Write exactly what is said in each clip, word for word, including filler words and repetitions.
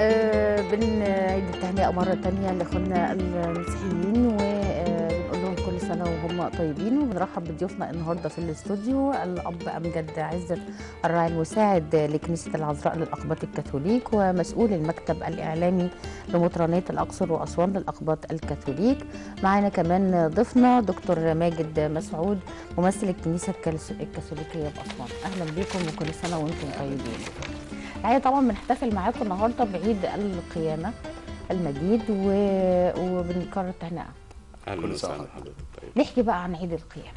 آه بنعيد التهنئة مرة تانية لإخواننا المسيحيين وبنقول لهم كل سنة وهم طيبين، وبنرحب بضيوفنا النهارده في الاستوديو الأب أمجد عزت الراعي المساعد لكنيسة العذراء للأقباط الكاثوليك ومسؤول المكتب الإعلامي لمطرانية الأقصر وأسوان للأقباط الكاثوليك. معانا كمان ضيفنا دكتور ماجد مسعود ممثل الكنيسة الكاثوليكية بأسوان. أهلا بكم وكل سنة وأنتم طيبين. الحقيقة طبعا بنحتفل معاكم النهارده بعيد القيامة المجيد و... وبنكرر التهنئة. اهلا وسهلا حضرتك. طيب نحكي بقى عن عيد القيامة.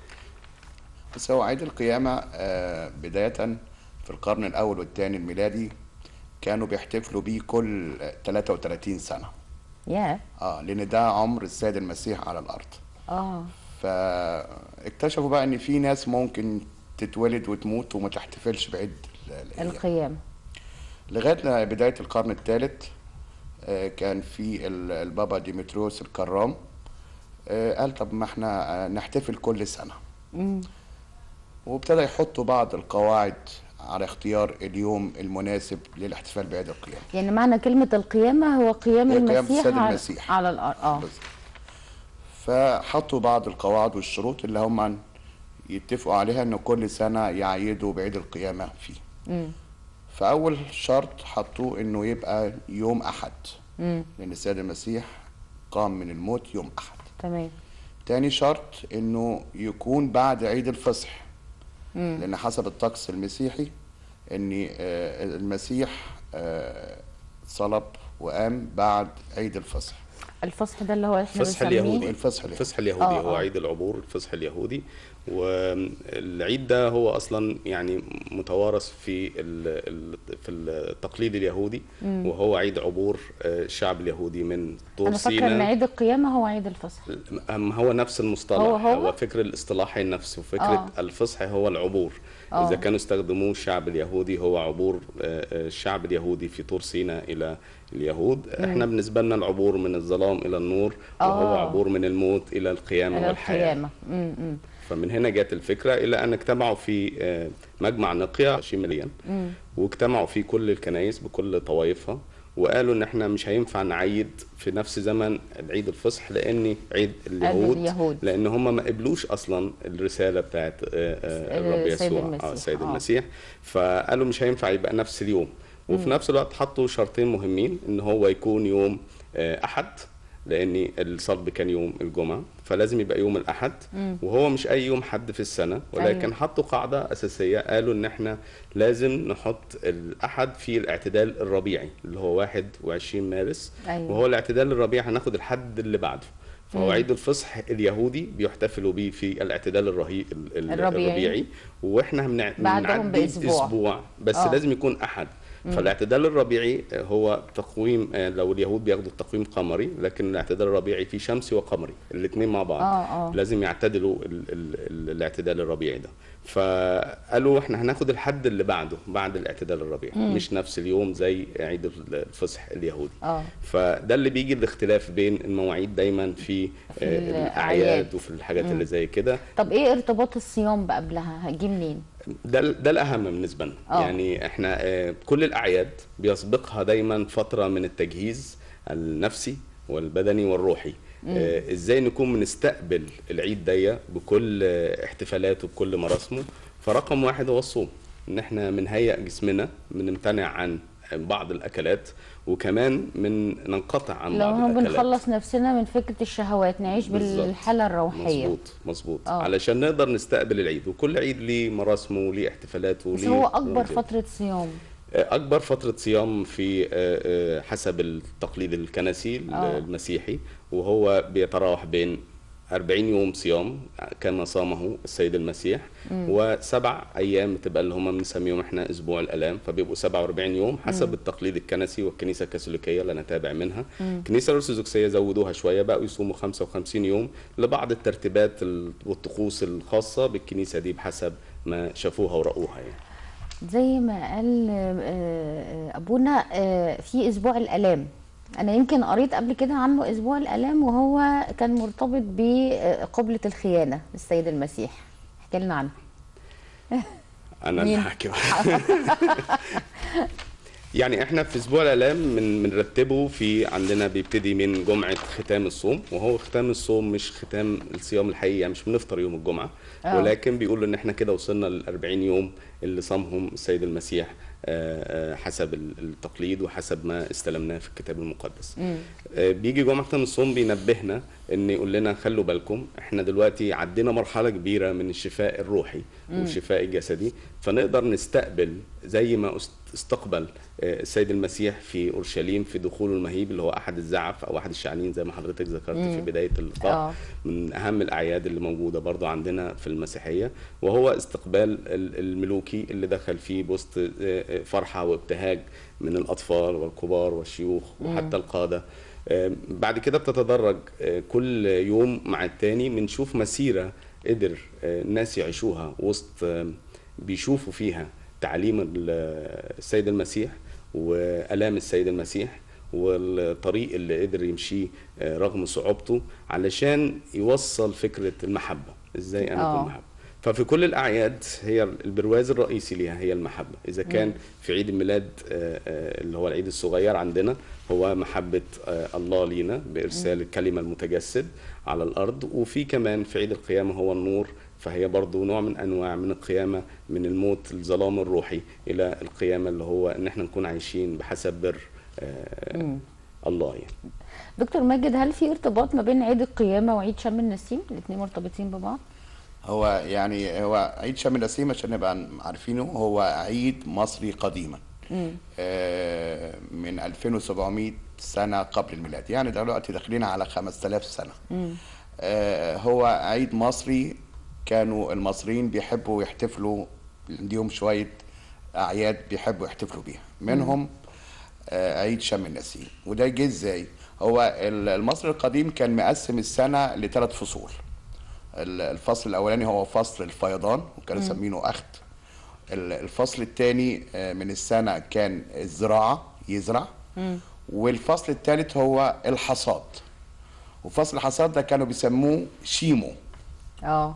بس هو عيد القيامة آه بداية في القرن الأول والثاني الميلادي كانوا بيحتفلوا بيه كل ثلاثة وثلاثين سنة. ياه اه لأن ده عمر السيد المسيح على الأرض. اه فاكتشفوا بقى إن في ناس ممكن تتولد وتموت وما تحتفلش بعيد القيامة لغاية بداية القرن الثالث. آه كان في البابا ديمتروس الكرام آه قال طب ما احنا نحتفل كل سنة. امم وابتدى يحطوا بعض القواعد على اختيار اليوم المناسب للاحتفال بعيد القيامة. يعني معنى كلمة القيامة هو قيام هي قيام المسيح, السيد على... المسيح. على الأرض. اه بالظبط. فحطوا بعض القواعد والشروط اللي هم يتفقوا عليها ان كل سنة يعيدوا بعيد القيامة فيه. امم فأول شرط حطوه انه يبقى يوم أحد. امم لأن السيد المسيح قام من الموت يوم أحد. تمام. تاني شرط انه يكون بعد عيد الفصح. امم لأن حسب الطقس المسيحي ان المسيح صلب وقام بعد عيد الفصح. الفصح ده اللي هو احنا الفصح بنسميه اليهودي. الفصح اليهودي, الفصح اليهودي آه هو آه. عيد العبور، الفصح اليهودي. والعيد ده هو اصلا يعني متوارث في في التقليد اليهودي. مم. وهو عيد عبور الشعب اليهودي من طور أنا فاكرة إن سيناء. عيد القيامة هو عيد الفصح. أم هو نفس المصطلح، هو هو؟ هو فكر الاصطلاحي نفسه، فكرة آه. الفصح هو العبور. آه. إذا كانوا استخدموه الشعب اليهودي هو عبور الشعب اليهودي في طور سيناء إلى اليهود. مم. احنا بالنسبة لنا العبور من الظلام إلى النور. آه. وهو عبور من الموت إلى القيامة إلى والحياة. القيامة. مم. مم. فمن هنا جات الفكرة إلى أن اجتمعوا في مجمع نقيا شماليا، مم. واجتمعوا في كل الكنائس بكل طوائفها، وقالوا ان احنا مش هينفع نعيد في نفس زمن العيد الفصح لان عيد اليهود, اليهود. لان هم ما قبلوش اصلا الرساله بتاعت الرب يسوع او السيد المسيح. فقالوا مش هينفع يبقى نفس اليوم. وفي نفس الوقت حطوا شرطين مهمين، ان هو يكون يوم احد لان الصلب كان يوم الجمعه، فلازم يبقى يوم الاحد. مم. وهو مش اي يوم حد في السنه، ولكن أيوه. حطوا قاعده اساسيه، قالوا ان احنا لازم نحط الاحد في الاعتدال الربيعي اللي هو واحد وعشرين مارس. أيوه. وهو الاعتدال الربيعي هناخد الحد اللي بعده. فهو مم. عيد الفصح اليهودي بيحتفلوا بيه في الاعتدال الرهي... الربيعي, الربيعي. واحنا بعدهم باسبوع اسبوع بس أوه. لازم يكون احد. فالاعتدال الربيعي هو تقويم، لو اليهود بياخدوا التقويم قمري، لكن الاعتدال الربيعي فيه شمسي وقمري الاثنين مع بعض. آه آه. لازم يعتدلوا ال ال الاعتدال الربيعي ده. فقالوا احنا هناخد الحد اللي بعده بعد الاعتدال الربيعي. مم. مش نفس اليوم زي عيد الفصح اليهودي. آه. فده اللي بيجي الاختلاف بين المواعيد دايما في, في الاعياد وفي الحاجات مم. اللي زي كده. طب ايه ارتباط الصيام بقبلها؟ هجي منين؟ ده ده الاهم بالنسبه لنا. يعني احنا كل الاعياد بيسبقها دايما فتره من التجهيز النفسي والبدني والروحي. آه ازاي نكون بنستقبل العيد ده بكل احتفالاته بكل مراسمه. فرقم واحد هو الصوم، ان احنا بنهيئ جسمنا، بنمتنع عن بعض الاكلات، وكمان من ننقطع عن بعض الاكلات. لو بنخلص نفسنا من فكره الشهوات، نعيش بالحاله الروحيه. مظبوط مظبوط. علشان نقدر نستقبل العيد، وكل عيد ليه مراسمه وليه احتفالاته. بس هو اكبر فتره صيام؟ اكبر فتره صيام في حسب التقليد الكنسي أوه. المسيحي، وهو بيتراوح بين أربعين يوم صيام كما صامه السيد المسيح، مم. وسبع ايام بتبقى اللي هم بنسميهم احنا اسبوع الالام، فبيبقوا سبعة وأربعين يوم حسب مم. التقليد الكنسي والكنيسه الكاثوليكيه اللي انا تابع منها. مم. الكنيسه الارثوذكسيه زودوها شويه، بقوا يصوموا خمسة وخمسين يوم لبعض الترتيبات والطقوس الخاصه بالكنيسه دي بحسب ما شافوها ورأوها. يعني زي ما قال ابونا في اسبوع الالام، أنا يمكن قريت قبل كده عنه أسبوع الآلام، وهو كان مرتبط بقبلة الخيانة للسيد المسيح. احكي لنا عنها. أنا اللي هحكي. يعني احنا في اسبوع الالام من بنرتبه في عندنا بيبتدي من جمعه ختام الصوم، وهو ختام الصوم مش ختام الصيام الحقيقي، يعني مش بنفطر يوم الجمعه، أوه. ولكن بيقولوا ان احنا كده وصلنا لل أربعين يوم اللي صامهم السيد المسيح حسب التقليد وحسب ما استلمناه في الكتاب المقدس. مم. بيجي جمعه ختام الصوم بينبهنا ان يقول لنا خلوا بالكم احنا دلوقتي عدينا مرحله كبيره من الشفاء الروحي مم. والشفاء الجسدي، فنقدر نستقبل زي ما استقبل السيد المسيح في اورشليم في دخوله المهيب اللي هو احد الزعف او احد الشعانين زي ما حضرتك ذكرت في بدايه اللقاء. أوه. من اهم الاعياد اللي موجوده برضو عندنا في المسيحيه، وهو استقبال الملوكي اللي دخل فيه بوسط فرحه وابتهاج من الاطفال والكبار والشيوخ وحتى القاده. بعد كده بتتدرج كل يوم مع التاني، بنشوف مسيره قدر الناس يعيشوها وسط بيشوفوا فيها تعليم السيد المسيح وآلام السيد المسيح والطريق اللي قدر يمشيه رغم صعوبته علشان يوصل فكرة المحبة، ازاي انا اكون محبة. ففي كل الأعياد هي البرواز الرئيسي ليها هي المحبة. إذا كان في عيد الميلاد اللي هو العيد الصغير عندنا هو محبة الله لينا بإرسال الكلمة المتجسد على الأرض، وفي كمان في عيد القيامة هو النور، فهي برضو نوع من أنواع من القيامة من الموت الظلام الروحي إلى القيامة اللي هو إن احنا نكون عايشين بحسب بر الله. يعني دكتور ماجد، هل في ارتباط ما بين عيد القيامة وعيد شم النسيم؟ الاثنين مرتبطين ببعض؟ هو يعني هو عيد شم النسيم عشان نبقى عارفينه هو عيد مصري قديما آه من ألفين وسبعمائة سنة قبل الميلاد، يعني دلوقتي داخلين على خمسة آلاف سنة. آه هو عيد مصري، كانوا المصريين بيحبوا يحتفلوا، عندهم شوية أعياد بيحبوا يحتفلوا بيها، منهم آه عيد شم النسيم. وده جه ازاي؟ هو المصري القديم كان مقسم السنة لثلاث فصول. الفصل الاولاني هو فصل الفيضان وكانوا يسمينه اخت. الفصل الثاني من السنه كان الزراعه، يزرع. مم. والفصل الثالث هو الحصاد، وفصل الحصاد ده كانوا بيسموه شيمو. اه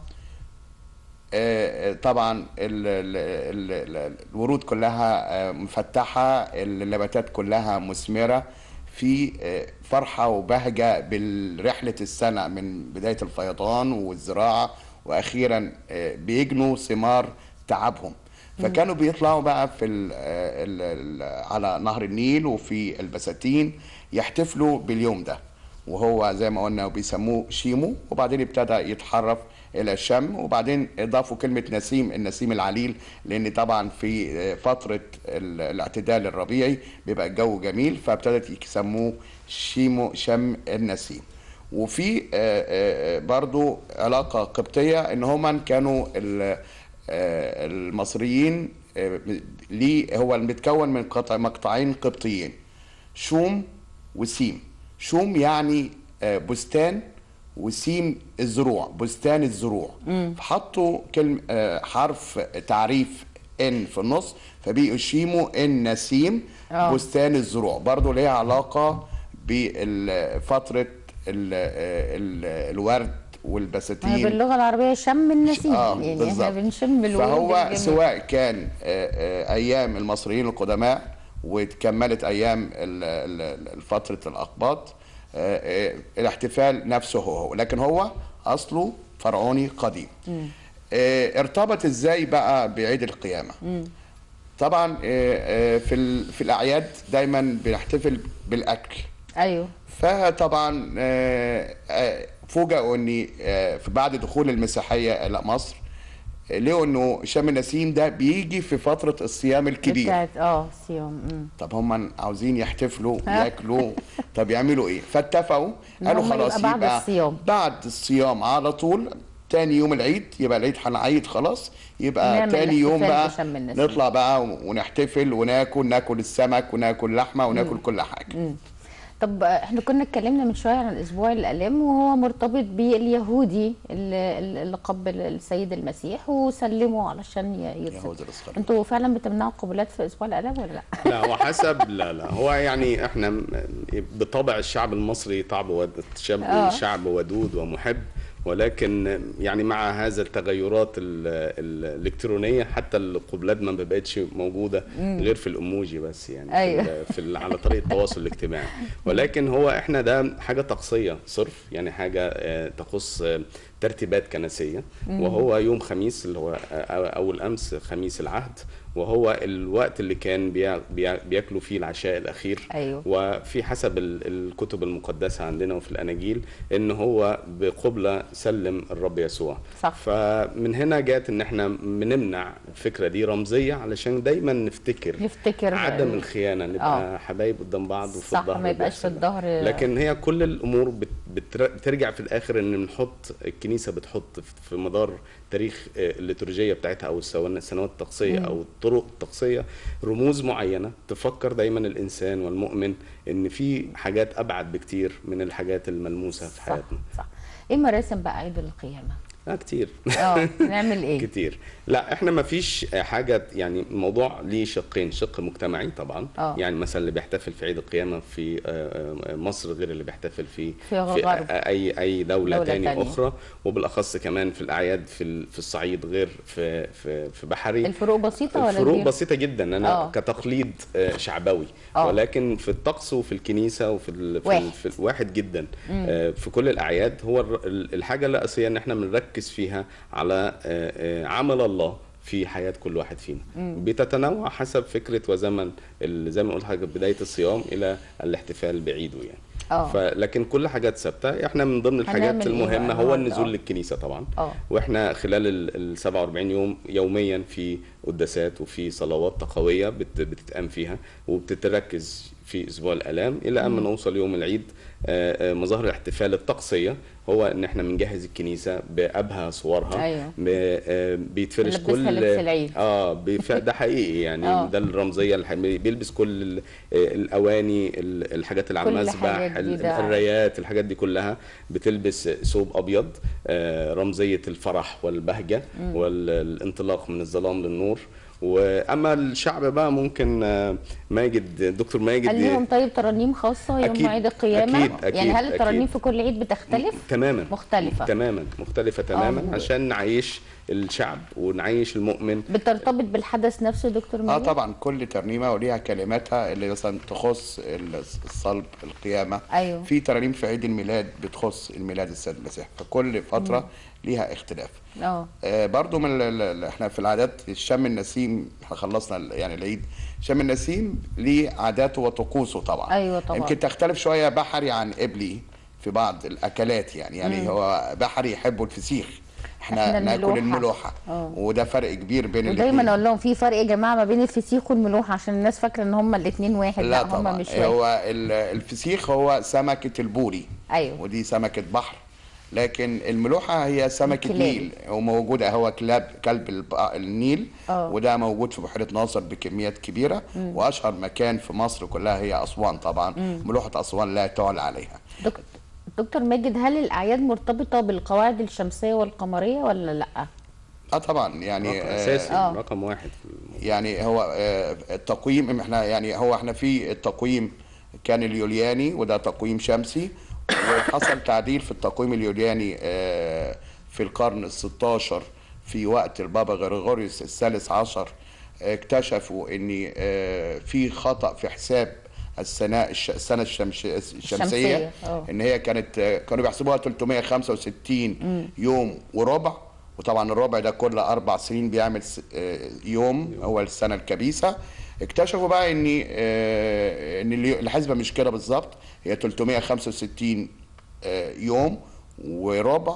طبعا ال ال ال الورود كلها مفتحه، النباتات كلها مثمره، في فرحة وبهجة بالرحلة السنة من بداية الفيضان والزراعة، وأخيرا بيجنوا ثمار تعبهم. فكانوا بيطلعوا بقى في ال ال ال على نهر النيل وفي البساتين يحتفلوا باليوم ده، وهو زي ما قلنا بيسموه شيمو. وبعدين ابتدى يتحرف الى شم، وبعدين اضافوا كلمه نسيم، النسيم العليل، لان طبعا في فتره الاعتدال الربيعي بيبقى الجو جميل، فابتدت يسموه شيمو، شم النسيم. وفي برضو علاقه قبطيه ان هم كانوا المصريين ليه هو متكون من مقطعين قبطيين، شوم وسيم. شوم يعني بستان، وسيم الزروع، بستان الزروع. فحطوا كلمة حرف تعريف ان في النص، فبقوا شيمو النسيم أوه. بستان الزروع. برضو ليها علاقة بفترة الورد والبساتين باللغة العربية شم النسيم. آه يعني احنا بنشم الورد. فهو سواء كان ايام المصريين القدماء وتكملت ايام فترة الاقباط، الاحتفال نفسه هو، لكن هو اصله فرعوني قديم. اه ارتبط ازاي بقى بعيد القيامه؟ مم. طبعا اه في في الاعياد دايما بنحتفل بالاكل. ايوه. فطبعا اه فوجئوا ان في بعد دخول المسيحيه الى مصر لقوا انه شم النسيم ده بيجي في فتره الصيام الكبير بتاعت اه الصيام. طب هم عاوزين يحتفلوا ياكلوا، طب يعملوا ايه؟ فاتفقوا قالوا خلاص يبقى بعد الصيام، بعد الصيام على طول تاني يوم العيد، يبقى العيد هنعيد خلاص، يبقى تاني يوم بقى نطلع بقى ونحتفل وناكل، ناكل السمك وناكل لحمه وناكل مم. كل حاجه. مم. طب احنا كنا اتكلمنا من شويه عن الاسبوع الالام، وهو مرتبط باليهودي اللي, اللي قبل السيد المسيح وسلمه علشان يتصل. انتوا فعلا بتمنعوا القبلات في اسبوع الالام ولا لا؟ لا هو حسب لا لا هو يعني احنا بطبع الشعب المصري طبع ود... شعب, آه. شعب ودود ومحب، ولكن يعني مع هذا التغيرات ال ال الالكترونيه حتى القبلات ما بقتش موجوده غير في الايموجي بس، يعني أيوة. في, في على طريقه التواصل الاجتماعي. ولكن هو احنا ده حاجه طقسيه صرف، يعني حاجه تخص ترتيبات كنسيه، وهو يوم خميس اللي هو اول امس خميس العهد، وهو الوقت اللي كان بيا بيا بياكلوا فيه العشاء الاخير. أيوة. وفي حسب الكتب المقدسه عندنا وفي الاناجيل ان هو بقبله سلم الرب يسوع. صح. فمن هنا جات ان احنا بنمنع الفكره دي رمزيه علشان دايما نفتكر نفتكر عدم الخيانه، نبقى آه. حبايب قدام بعض وفي صح، الظهر ما يبقاش في الظهر. لكن هي كل الامور بت بترجع في الاخر ان بنحط الكنيسه بتحط في مدار تاريخ الليتورجيه بتاعتها او السنوات الطقسيه او الطرق الطقسيه رموز معينه تفكر دايما الانسان والمؤمن ان في حاجات ابعد بكتير من الحاجات الملموسه في حياتنا. صح صح. ايه مراسم بقى عيد القيامه؟ اه كتير. اه نعمل ايه؟ كتير. لا احنا ما فيش حاجه، يعني الموضوع ليه شقين، شق مجتمعي طبعا. أوه. يعني مثلا اللي بيحتفل في عيد القيامه في مصر غير اللي بيحتفل في, في, في اي اي دوله, دولة تاني تانية اخرى، وبالاخص كمان في الاعياد في في الصعيد غير في في في بحري. الفروق بسيطه ولا الفروق كبير؟ بسيطه جدا. انا أوه. كتقليد شعبوي. أوه. ولكن في الطقس وفي الكنيسه وفي ال... في, واحد. ال... في واحد جدا. مم. في كل الاعياد هو الحاجه الاساسيه ان احنا بنركز فيها على عمل الله في حياة كل واحد فينا. مم. بتتنوع حسب فكرة وزمن زي ما قلت حاجة بداية الصيام إلى الاحتفال بعيده يعني. أوه. لكن كل حاجات ثابته. احنا من ضمن الحاجات المهمه هو النزول أوه. للكنيسه طبعا. أوه. واحنا خلال ال سبعة وأربعين يوم يوميا في قداسات وفي صلوات تقويه بتتقام فيها وبتتركز في اسبوع الالام الى ان نوصل يوم العيد. مظاهر الاحتفال الطقسيه هو ان احنا بنجهز الكنيسه بابهى صورها. أيوة. بيتفرش كل اه ده حقيقي يعني. أوه. ده الرمزيه اللي بيلبس كل الاواني الحاجات اللي على المذبح الرايات الحاجات دي كلها بتلبس ثوب ابيض رمزيه الفرح والبهجه مم. والانطلاق من الظلام للنور. واما الشعب بقى ممكن ماجد دكتور ماجد هل لهم طيب ترانيم خاصه يوم أكيد عيد القيامه؟ أكيد أكيد يعني هل الترانيم أكيد في كل عيد بتختلف؟ تماما مختلفه تماما مختلفه تماما أوه. عشان نعيش الشعب ونعيش المؤمن. بترتبط بالحدث نفسه دكتور ماجد؟ اه طبعا كل ترنيمه وليها كلماتها اللي مثلا تخص الصلب القيامه. أيوه. في ترانيم في عيد الميلاد بتخص الميلاد السيد المسيح، فكل فتره مم. ليها اختلاف. اه آه برضو من ال احنا في العادات شم النسيم، احنا خلصنا يعني العيد. شم النسيم ليه عاداته وطقوسه طبعا. ايوه طبعا. يمكن تختلف شويه بحري عن قبلي في بعض الاكلات يعني يعني مم. هو بحري يحبوا الفسيخ، احنا, احنا ناكل الملوحه. أوه. وده فرق كبير بين الاثنين. ودايما اقول لهم في فرق يا جماعه ما بين الفسيخ والملوحه عشان الناس فاكره ان هم الاثنين واحد. لا, لا هم مش واحد. هو الفسيخ هو سمكه البوري. ايوه. ودي سمكه بحر. لكن الملوحه هي سمكه الكلاب. نيل وموجوده، هو كلاب كلب النيل. أوه. وده موجود في بحيره ناصر بكميات كبيره. مم. واشهر مكان في مصر كلها هي اسوان طبعا. مم. ملوحه اسوان لا تعلى عليها. دكتور دكتور ماجد، هل الاعياد مرتبطه بالقواعد الشمسيه والقمريه ولا لا؟ اه طبعا يعني رقم اساسي. آه. رقم واحد يعني هو آه التقويم احنا يعني هو احنا في التقويم كان اليولياني وده تقويم شمسي، وحصل تعديل في التقويم اليولياني آه في القرن الستاشر في وقت البابا غريغوريوس الثالث عشر. اكتشفوا ان آه في خطأ في حساب السنه السنه الشمسيه, الشمسية. ان هي كانت كانوا بيحسبوها ثلاثمائة وخمسة وستين مم. يوم وربع، وطبعا الربع ده كل اربع سنين بيعمل يوم هو السنه الكبيسه. اكتشفوا بقى ان ان الحسبه مش كده بالظبط، هي ثلاثمائة وخمسة وستين يوم وربع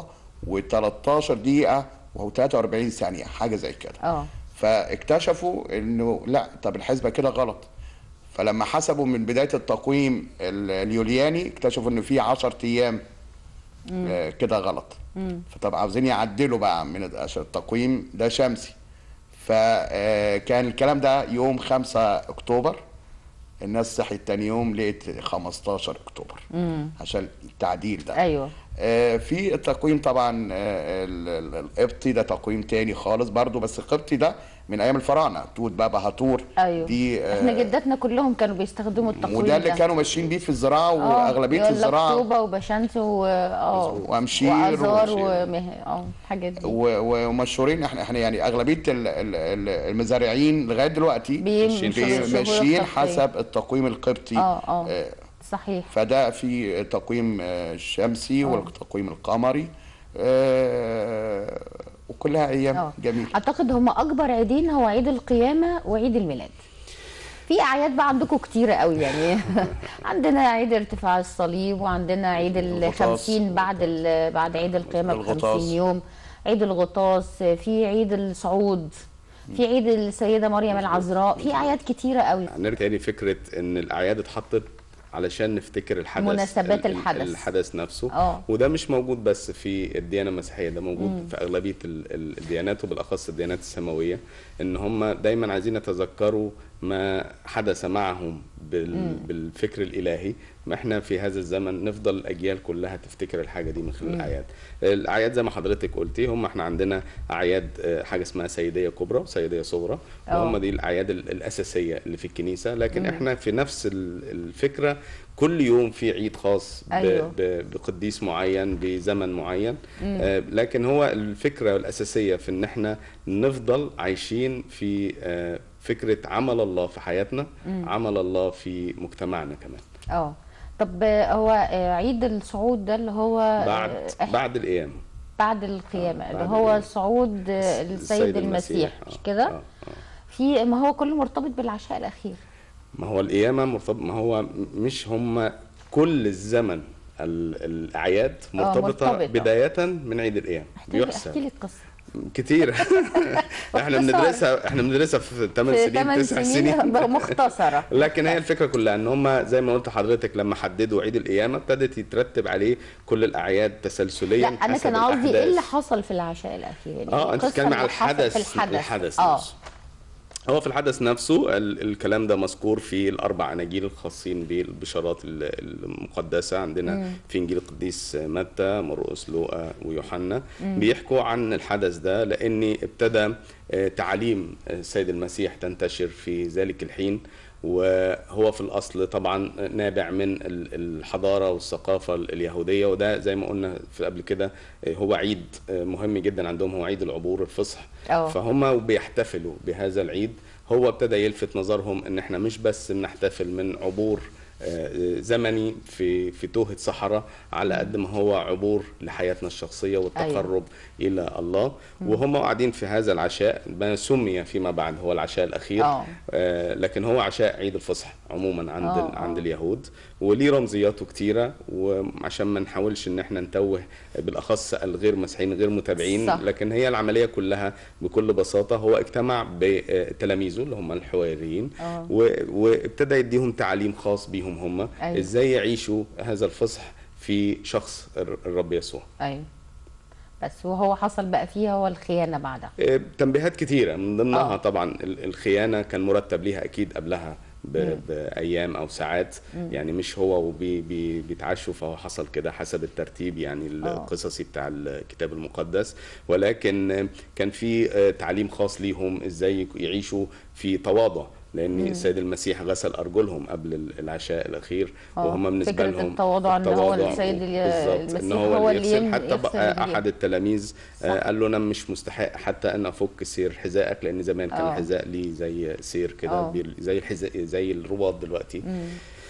و13 دقيقه وثلاثة وأربعين ثانيه حاجه زي كده. اه فاكتشفوا انه لا، طب الحسبه كده غلط. فلما حسبوا من بدايه التقويم اليولياني اكتشفوا ان في عشرة ايام آه كده غلط. مم. فطبعا عاوزين يعدلوا بقى من التقويم ده شمسي. فكان الكلام ده يوم خمسة اكتوبر. الناس صحيت تاني يوم لقيت خمستاشر اكتوبر. مم. عشان التعديل ده. ايوه. آه في التقويم طبعا آه القبطي ده تقويم تاني خالص برضو، بس القبطي ده من ايام الفراعنه، توت بابا هاتور. ايوه دي احنا جداتنا كلهم كانوا بيستخدموا التقويم وده اللي ده. كانوا ماشيين بيه في الزراعه، واغلبيه الزراعه طوبه وبشمس و اه وامشير وازار ومه اه الحاجات دي، ومشهورين. احنا احنا يعني اغلبيه المزارعين لغايه دلوقتي ماشيين حسب التقويم القبطي. اه اه صحيح. فده في تقويم شمسي والتقويم القمري، آه وكلها ايام أوه. جميله. اعتقد هم اكبر عيدين هو عيد القيامه وعيد الميلاد. في اعياد بقى عندكم كتيره قوي يعني عندنا عيد ارتفاع الصليب، وعندنا عيد الخمسين بعد بعد عيد القيامه بخمسين يوم، عيد الغطاس، في عيد الصعود، في عيد السيده مريم العذراء، في اعياد كتيره قوي. نرجع تاني فكره ان الاعياد اتحطت علشان نفتكر الحدث، مناسبات الحدث الحدث نفسه. أوه. وده مش موجود بس في الديانه المسيحيه، ده موجود مم. في اغلبيه الديانات وبالاخص الديانات السماويه، ان هم دايما عايزين يتذكروا ما حدث معهم بال... بالفكر الالهي. ما احنا في هذا الزمن نفضل الاجيال كلها تفتكر الحاجه دي من خلال مم. الاعياد. الاعياد زي ما حضرتك قلتي، هم احنا عندنا اعياد حاجه اسمها سيديه كبرى وسيديه صغرى، وهم دي الاعياد الاساسيه اللي في الكنيسه. لكن مم. احنا في نفس الفكره كل يوم في عيد خاص أيوه. بقديس معين بزمن معين. آه لكن هو الفكره الاساسيه في ان احنا نفضل عايشين في آه فكره عمل الله في حياتنا، مم. عمل الله في مجتمعنا كمان. اه طب هو عيد الصعود ده اللي هو بعد اه بعد القيامه، بعد القيامه، اللي هو صعود السيد المسيح، مش كده؟ آه. آه. في ما هو كله مرتبط بالعشاء الاخير. ما هو القيامه مرتبط، ما هو مش هم كل الزمن الاعياد مرتبطه مرتبط. بدايه من عيد القيامه. بيحصل احكي لي القصه كتير احنا بندرسها احنا بندرسها في ثمان سنين تسع سنين مختصره. لكن هي الفكره كلها ان هم زي ما قلت لحضرتك لما حددوا عيد القيامه ابتدت يترتب عليه كل الاعياد تسلسليا. لا انا كان قصدي ايه اللي حصل في العشاء الاخير يعني. اه انت بتتكلمي على الحدث الحدث, الحدث اه نفسه. هو في الحدث نفسه الكلام ده مذكور في الاربع اناجيل الخاصين بالبشارات المقدسه عندنا. مم. في انجيل القديس متى، مرقس، لوقا، ويوحنا بيحكوا عن الحدث ده، لان ابتدى تعاليم السيد المسيح تنتشر في ذلك الحين، وهو في الأصل طبعا نابع من الحضارة والثقافة اليهودية. وده زي ما قلنا في قبل كده هو عيد مهم جدا عندهم، هو عيد العبور الفصح. أوه. فهم بيحتفلوا بهذا العيد. هو ابتدى يلفت نظرهم ان احنا مش بس بنحتفل من عبور زمني في في توهة صحراء، على قد ما هو عبور لحياتنا الشخصية والتقرب أيوة. إلى الله. وهم قاعدين في هذا العشاء ما سمي فيما بعد هو العشاء الأخير. أوه. آه لكن هو عشاء عيد الفصح عموما عند أوه. عند اليهود، وليه رمزياته كتيرة، وعشان ما نحاولش ان احنا نتوه بالاخص الغير مسيحيين غير متابعين. صح. لكن هي العملية كلها بكل بساطة هو اجتمع بتلاميذه اللي هم الحواريين، وابتدى يديهم تعليم خاص بيهم هم. أيوة. ازاي يعيشوا هذا الفصح في شخص الرب يسوع. ايوه بس وهو حصل بقى فيها هو الخيانه بعدها. اه تنبيهات كتيره من ضمنها أوه. طبعا الخيانه كان مرتب ليها اكيد قبلها بايام او ساعات. مم. يعني مش هو وبيتعشوا فهو حصل كده حسب الترتيب يعني القصصي بتاع الكتاب المقدس، ولكن كان في تعليم خاص ليهم ازاي يعيشوا في تواضع، لان مم. السيد المسيح غسل ارجلهم قبل العشاء الاخير. أوه. وهم بالنسبه لهم التواضع ان هو السيد المسيح إن هو, هو اللي يغسل. حتى احد التلاميذ قال له انا مش مستحق حتى ان افك سير حذائك، لان زمان كان الحذاء ليه زي سير كده زي الحذاء زي الرباط دلوقتي. مم.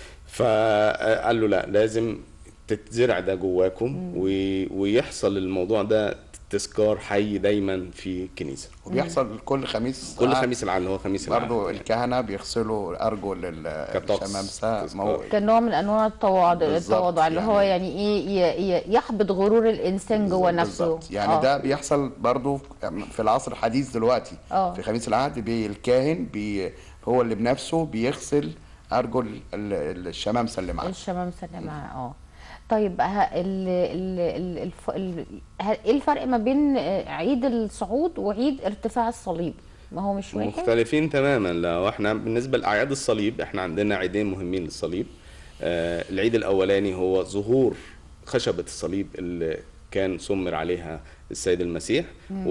فقال له لا لازم تتزرع ده جواكم ويحصل الموضوع ده تذكار حي دايما في الكنيسه. وبيحصل كل خميس كل خميس العام هو خميس العام برضه الكهنه بيغسلوا ارجل الشمامسه كنوع من انواع التواضع التواضع اللي يعني هو يعني ايه يحبط غرور الانسان جوه نفسه. يعني أوه. ده بيحصل برضه في العصر الحديث دلوقتي. أوه. في خميس العهد بي الكاهن بي هو اللي بنفسه بيغسل ارجل الشمامسه اللي معاه الشمامسه اللي معاه. اه طيب ال ال ال الف ال ايه الفرق ما بين عيد الصعود وعيد ارتفاع الصليب؟ ما هو مش واحد؟ مختلفين تماما. لو احنا بالنسبه لاعياد الصليب احنا عندنا عيدين مهمين للصليب. آه العيد الاولاني هو ظهور خشبه الصليب اللي كان سمر عليها السيد المسيح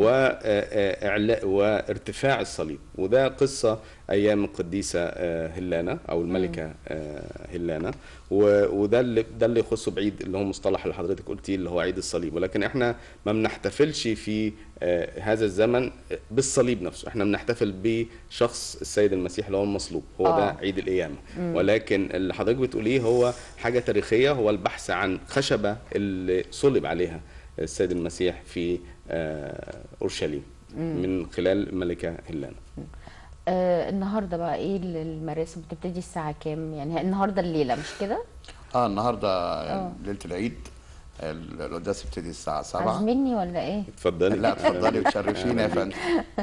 وإعلاء وارتفاع الصليب. وده قصة أيام القديسة هيلانا أو الملكة هيلانا، وده اللي ده اللي يخصه بعيد اللي هو مصطلح اللي حضرتك قلتيه اللي هو عيد الصليب. ولكن احنا ما بنحتفلش في هذا الزمن بالصليب نفسه، احنا بنحتفل بشخص السيد المسيح اللي هو المصلوب، هو آه. ده عيد القيامة. ولكن اللي حضرتك بتقوليه هو حاجة تاريخية، هو البحث عن خشبة اللي صلب عليها السيد المسيح في أورشليم من خلال الملكة هيلانا. آه النهارده بقى ايه المراسم بتبتدي الساعة كام؟ يعني النهارده الليلة مش كده؟ اه النهارده آه. ليلة العيد القداس بيبتدي الساعة سبعة. عازميني ولا ايه؟ اتفضلي. لا اتفضلي وتشرفينا يا فندم.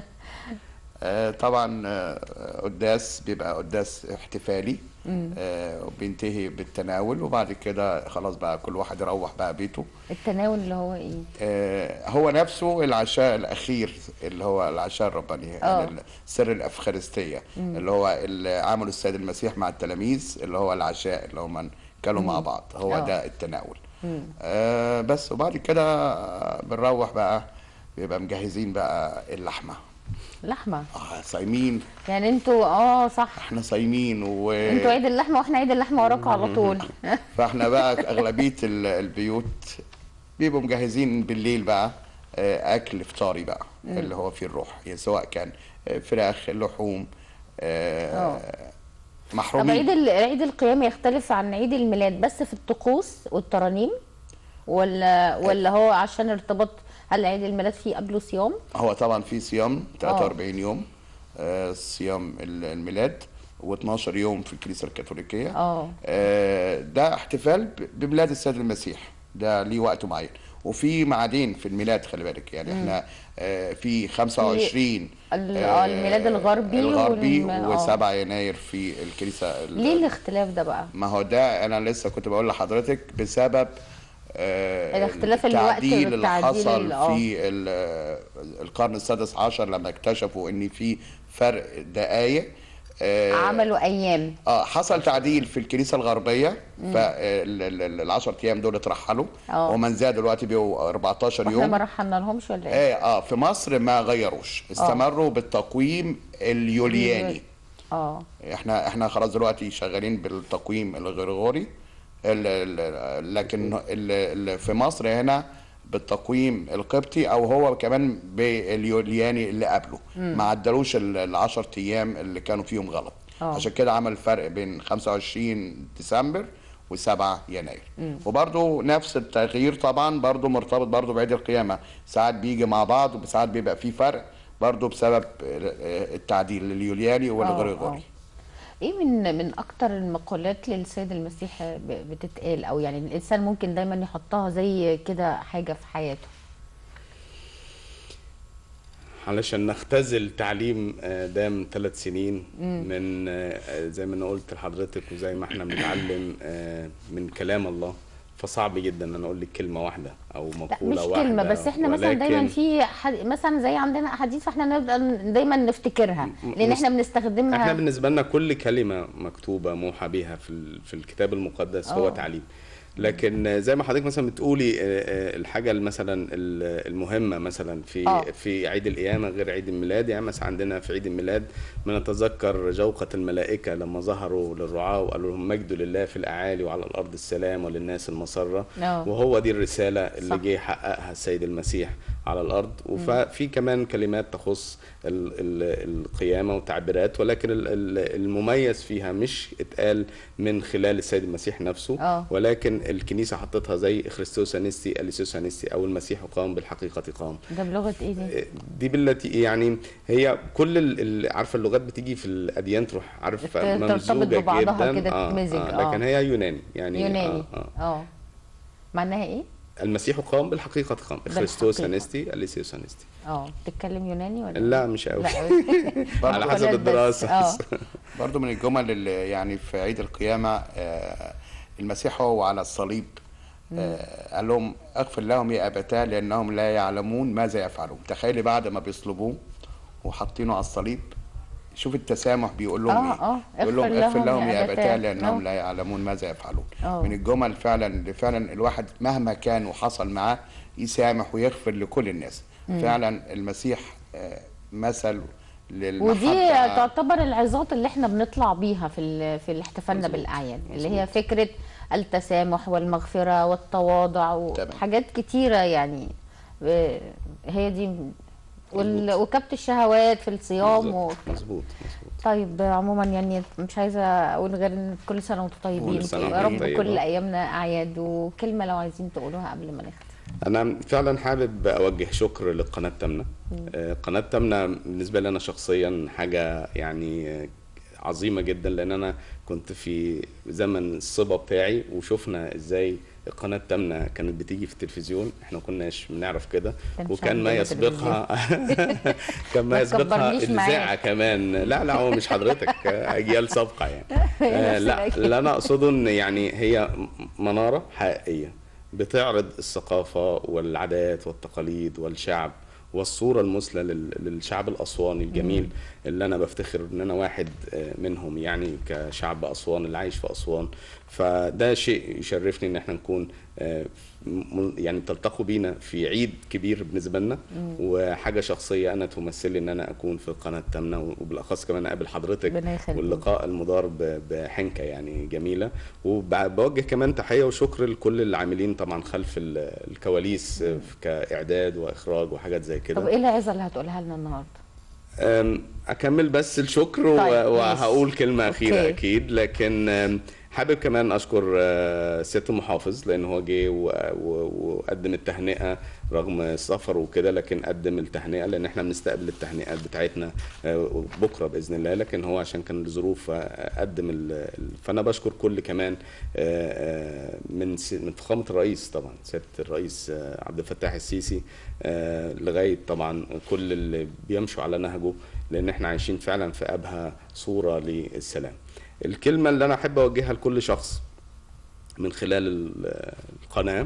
آه طبعا آه قداس بيبقى قداس احتفالي، آه وبينتهي بالتناول، وبعد كده خلاص بقى كل واحد يروح بقى بيته. التناول اللي هو ايه؟ آه هو نفسه العشاء الاخير اللي هو العشاء الرباني، يعني سر الافخارستيه اللي هو اللي عمله السيد المسيح مع التلاميذ، اللي هو العشاء اللي هم كانوا مع بعض، هو أوه. ده التناول. آه بس وبعد كده بنروح بقى بيبقى مجهزين بقى اللحمه. لحمه؟ اه صايمين يعني انتوا اه صح احنا صايمين و انتوا عيد اللحمه واحنا عيد اللحمه وراكوا على طول. فاحنا بقى اغلبيه البيوت بيبقوا مجهزين بالليل بقى اكل فطاري بقى مم. اللي هو فيه الروح، يعني سواء كان فراخ، لحوم، آه محرومين. طب عيد عيد القيامه يختلف عن عيد الميلاد بس في الطقوس والترانيم، ولا ولا هو عشان ارتباط؟ هل عيد الميلاد فيه قبله صيام؟ هو طبعا فيه صيام ثلاثة وأربعين يوم، آه صيام الميلاد، و12 يوم في الكنيسه الكاثوليكيه. اه ده احتفال بميلاد السيد المسيح، ده ليه وقت معين. وفي معادين في الميلاد خلي بالك، يعني احنا آه في خمسة وعشرين اه الميلاد الغربي الغربي و7 يناير في الكنيسه. ليه الاختلاف ده بقى؟ ما هو ده انا لسه كنت بقول لحضرتك بسبب آه الاختلاف التعديل اللي حصل في القرن السادس عشر لما اكتشفوا ان في فرق دقائق. آه عملوا ايام اه حصل تعديل في الكنيسه الغربيه، فالعشر ايام دول اترحلوا ومن زاد دلوقتي بقوا أربعتاشر يوم. احنا ما رحلنا لهمش ولا ايه؟ ايه اه في مصر ما غيروش، استمروا أوه. بالتقويم اليولياني. اه احنا احنا خلاص دلوقتي شغالين بالتقويم الغريغوري، لكن في مصر هنا بالتقويم القبطي، او هو كمان باليولياني اللي قبله. مم. ما عدلوش العشر ايام اللي كانوا فيهم غلط. أوه. عشان كده عمل فرق بين خمسة وعشرين ديسمبر وسبعة يناير. مم. وبرضو نفس التغيير طبعا برضو مرتبط برضو بعيد القيامة، ساعات بيجي مع بعض وساعات بيبقى فيه فرق برضو بسبب التعديل اليولياني والغريغوري. ايه من من اكتر المقولات للسيد المسيح بتتقال، او يعني الانسان ممكن دايما يحطها زي كده حاجه في حياته؟ علشان نختزل تعليم دام ثلاث سنين مم. من زي ما انا قلت لحضرتك وزي ما احنا بنتعلم من كلام الله، فصعب جدا ان انا اقول لك كلمه واحده او مقوله واحده. مش كلمه بس، احنا مثلا دايما في حد مثلا زي عندنا احاديث فاحنا نبقى دايما نفتكرها لان احنا بنستخدمها. احنا بالنسبه لنا كل كلمه مكتوبه موحى بها في في الكتاب المقدس أوه. هو تعليم. لكن زي ما حضرتك مثلا بتقولي الحاجه مثلا المهمه مثلا في أوه. في عيد القيامه غير عيد الميلاد. يعني مثلا عندنا في عيد الميلاد بنتذكر جوقه الملائكه لما ظهروا للرعاة وقالوا لهم مجد لله في الاعالي وعلى الارض السلام وللناس المسره. أوه. وهو دي الرساله اللي جه يحققها السيد المسيح على الارض. وفي كمان كلمات تخص ال ال القيامه وتعبيرات، ولكن المميز فيها مش اتقال من خلال السيد المسيح نفسه. أوه. ولكن الكنيسه حطتها زي خريستوس انستي اليسوس انستي، او المسيح قام بالحقيقه قام. ده بلغه ايه دي؟ دي بالتي يعني هي كل عارفه اللغات بتيجي في الاديان تروح عارفه ممزوجه جدا كده آه آه لكن هي يوناني يعني يوناني اه, آه. معناها ايه؟ المسيح قام بالحقيقه قام، خريستوس انستي اليسوس انستي. اه بتتكلم يوناني ولا لا مش قوي على حسب الدراسه. برضو من الجمل اللي يعني في عيد القيامه آه المسيح هو على الصليب آه قال لهم اغفر لهم يا ابتاه لانهم لا يعلمون ماذا يفعلون. تخيلي بعد ما بيصلبوه وحاطينه على الصليب شوف التسامح بيقول لهم اه ايه، اه بيقول لهم اغفر اغفر لهم يا أبتاه. ابتاه لانهم آه. لا يعلمون ماذا يفعلون. آه. من الجمل فعلا اللي فعلا الواحد مهما كان وحصل معاه يسامح ويغفر لكل الناس. فعلا المسيح آه، مثل ودي للمحبة. تعتبر العظات اللي احنا بنطلع بيها في ال- في احتفالنا مظبوط. بالاعياد، اللي هي مظبوط. فكره التسامح والمغفره والتواضع تمام. وحاجات كتيره يعني. آه، هي دي وال- مظبوط. وكبت الشهوات في الصيام بالظبط. و... مظبوط. مظبوط. طيب عموما يعني مش عايزه اقول غير ان كل سنه وانتم طيبين، كل سنة يا وانتم رب طيبة. كل ايامنا اعياد. وكلمه لو عايزين تقولوها قبل ما نختم. أنا فعلا حابب أوجه شكر لقناة تامنة. آه، قناة تامنة بالنسبة لي أنا شخصيا حاجة يعني آه، عظيمة جدا، لأن أنا كنت في زمن الصبا بتاعي وشفنا إزاي قناة تامنة كانت بتيجي في التلفزيون، احنا ما كناش بنعرف كده، كانش وكان ما عندنا يسبقها كان ما ما يسبقها تكبرنيش الإذاعة معاك. كمان. لا لا هو مش حضرتك، آه، أجيال سابقة يعني. هي آه، نفس لا الأجيال. لا أنا أقصده إن يعني هي منارة حقيقية بتعرض الثقافة والعادات والتقاليد والشعب والصورة المثلى لل- للشعب الأسواني الجميل، اللي أنا بفتخر إن أنا واحد آه، منهم يعني كشعب أسوان اللي عايش في أسوان. فده شيء يشرفني إن احنا نكون آه، م- يعني تلتقوا بينا في عيد كبير بالنسبة لنا، وحاجة شخصية أنا تمثلي إن أنا أكون في قناة تامنة، وبالأخص كمان أقابل حضرتك، ربنا يخليك. واللقاء المدار ب- بحنكة يعني جميلة. وبوجه كمان تحية وشكر لكل العاملين طبعا خلف ال- الكواليس آه، كإعداد وإخراج وحاجات زي طب كده. ايه العظه اللي هتقولها لنا النهارده؟ أم، اكمل بس الشكر و- طيب، وهقول ماشي. كلمه اخيره أوكي. اكيد، لكن أم، حابب كمان اشكر آه، سياده المحافظ، لان هو جه و- و- وقدم التهنئه رغم السفر وكده، لكن قدم التهنئه لان احنا بنستقبل التهنئات بتاعتنا آه، بكره باذن الله، لكن هو عشان كان الظروف آه، قدم ال- ال- فانا بشكر كل كمان آه، آه، من س- من فخامه الرئيس طبعا سياده الرئيس آه، عبد الفتاح السيسي، آه، لغايه طبعا كل اللي بيمشوا على نهجه، لان احنا عايشين فعلا في ابهى صوره للسلام. الكلمه اللي انا احب اوجهها لكل شخص من خلال ال- القناه،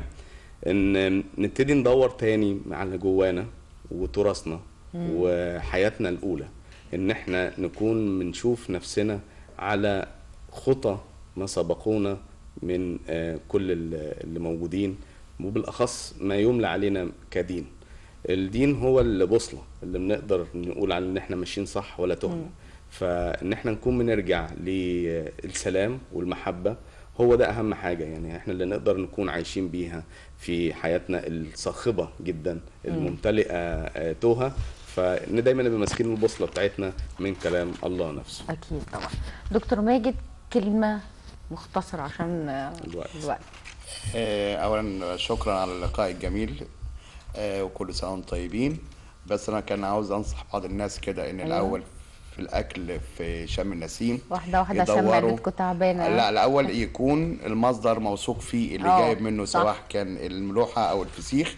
ان نبتدي ندور تاني على جوانا وتراثنا وحياتنا الاولى، ان احنا نكون بنشوف نفسنا على خطى ما سبقونا من آه، كل ال- اللي موجودين، وبالاخص ما يملى علينا كدين. الدين هو البوصله اللي بنقدر نقول على ان احنا ماشيين صح ولا تهنا. فان احنا نكون بنرجع للسلام والمحبه، هو ده اهم حاجه يعني احنا اللي نقدر نكون عايشين بيها في حياتنا الصاخبه جدا الممتلئه آه، توها. فان دايما نبقى ماسكين البوصله بتاعتنا من كلام الله نفسه. اكيد طبعا. دكتور ماجد، كلمه مختصره عشان آه، الوقت. الوقت. آه، اولا شكرا على اللقاء الجميل، آه، وكل سنه وانتم طيبين. بس انا كان عاوز انصح بعض الناس كده ان أيوة. الاول في الاكل في شم النسيم واحده واحده عشان يدوروا- معدتكم تعبانه. لا الاول يكون المصدر موثوق فيه اللي آه، جايب منه، صح. سواء كان الملوحه او الفسيخ،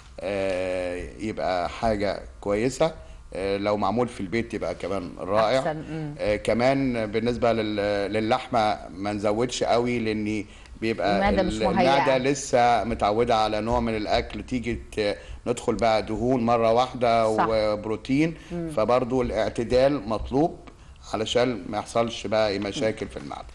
آه، يبقى حاجه كويسه. آه، لو معمول في البيت يبقى كمان رائع. أحسن. مم. آه، كمان بالنسبه لل- للحمه ما نزودش قوي، لان بيبقى المعدة مش ال- مهيئة. المعده لسه متعوده على نوع من الاكل، تيجي ت- ندخل بقى دهون مره واحده صح. وبروتين. فبرضو الاعتدال مطلوب علشان ما يحصلش بقى أي مشاكل في المعده.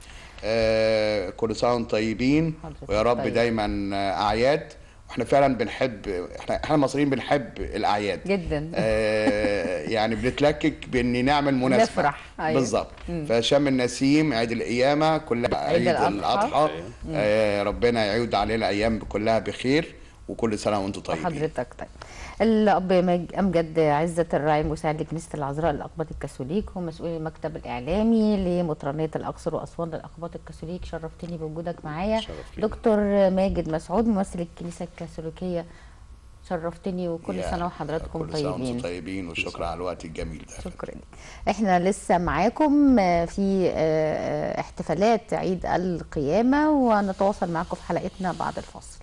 آه، كل سنه وانتم طيبين، حضرتك ويا رب طيب. دايما اعياد. واحنا فعلا بنحب، احنا احنا المصريين بنحب الاعياد جدا. آه، يعني بنتلكك بان نعمل مناسبه نفرح. أيوة. بالظبط. فشم النسيم، عيد القيامه، كلها عيد عيد الأضحى. الاضحى. أيوة. آه، ربنا يعود علينا ايام كلها بخير، وكل سنه وانتم طيبين. وحضرتك طيب. الاب مج- امجد عزة الراعي مساعد لكنيسه العذراء للاقباط الكاثوليك ومسؤول المكتب الاعلامي لمطرانيه الاقصر واسوان للاقباط الكاثوليك، شرفتني بوجودك معايا. شرف لينا. دكتور ماجد مسعود ممثل الكنيسه الكاثوليكيه، شرفتني. وكل يا- سنه وحضراتكم كل سنه طيبين. وانتم طيبين، وشكرا على الوقت الجميل ده. شكرا. احنا لسه معاكم في احتفالات عيد القيامه، ونتواصل معكم في حلقتنا بعد الفاصل.